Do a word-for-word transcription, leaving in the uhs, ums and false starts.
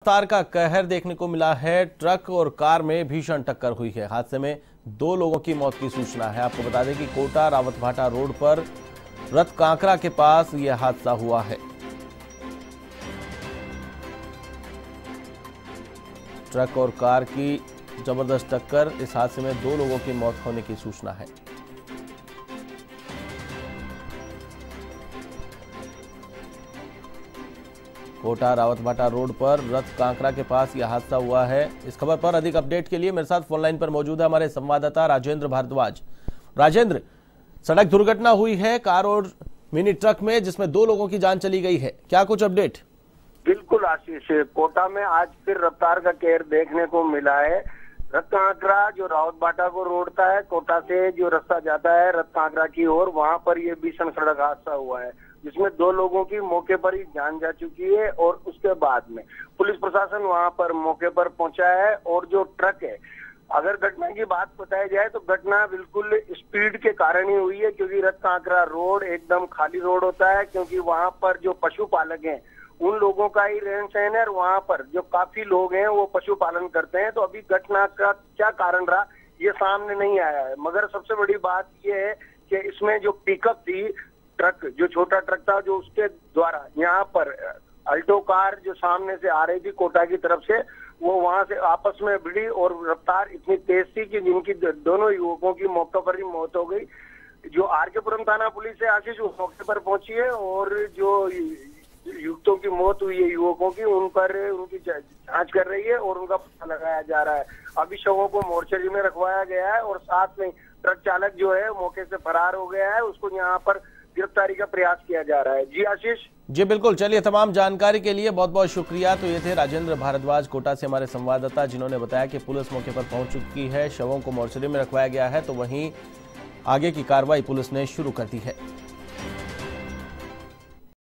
रफ्तार का कहर देखने को मिला है। ट्रक और कार में भीषण टक्कर हुई है। हादसे में दो लोगों की मौत की सूचना है। आपको बता दें कि कोटा रावतभाटा रोड पर रथ कांकरा के पास यह हादसा हुआ है। ट्रक और कार की जबरदस्त टक्कर, इस हादसे में दो लोगों की मौत होने की सूचना है। कोटा रावतभाटा रोड पर रथ कांकरा के पास यह हादसा हुआ है। इस खबर पर अधिक अपडेट के लिए मेरे साथ फोन लाइन पर मौजूद है हमारे संवाददाता राजेंद्र भारद्वाज। राजेंद्र, सड़क दुर्घटना हुई है कार और मिनी ट्रक में, जिसमें दो लोगों की जान चली गई है, क्या कुछ अपडेट? बिल्कुल आशीष, कोटा में आज फिर रफ्तार का कहर देखने को मिला है। रथ कांकरा जो रावतभाटा को रोड़ता है, कोटा से जो रास्ता जाता है रथ कांकरा की ओर, वहां पर यह भीषण सड़क हादसा हुआ है, जिसमें दो लोगों की मौके पर ही जान जा चुकी है। और उसके बाद में पुलिस प्रशासन वहां पर मौके पर पहुंचा है। और जो ट्रक है, अगर घटना की बात बताई जाए तो घटना बिल्कुल स्पीड के कारण ही हुई है, क्योंकि रथ कांकरा रोड एकदम खाली रोड होता है, क्योंकि वहां पर जो पशुपालक हैं उन लोगों का ही रहन सहन है। और वहां पर जो काफी लोग हैं वो पशुपालन करते हैं। तो अभी घटना का क्या कारण रहा ये सामने नहीं आया है, मगर सबसे बड़ी बात ये है कि इसमें जो पिकअप थी, ट्रक जो छोटा ट्रक था, जो उसके द्वारा यहाँ पर अल्टो कार जो सामने से आ रही थी कोटा की तरफ से, वो वहां से आपस में भिड़ी और रफ्तार इतनी तेज थी कि जिनकी दोनों युवकों की मौके पर ही मौत हो गई। जो आरकेपुरम थाना पुलिस है आशीष, वो मौके पर पहुंची है और जो युवकों की मौत हुई है युवकों की, उन पर उनकी जांच कर रही है और उनका पता लगाया जा रहा है। अभी शवों को मोर्चरी में रखवाया गया है और साथ में ट्रक चालक जो है मौके से फरार हो गया है, उसको यहाँ पर गिरफ्तारी का प्रयास किया जा रहा है। जी आशीष। जी बिल्कुल, चलिए तमाम जानकारी के लिए बहुत बहुत शुक्रिया। तो ये थे राजेंद्र भारद्वाज कोटा से हमारे संवाददाता, जिन्होंने बताया कि पुलिस मौके पर पहुंच चुकी है, शवों को मोर्चरी में रखवाया गया है, तो वहीं आगे की कार्रवाई पुलिस ने शुरू कर दी है।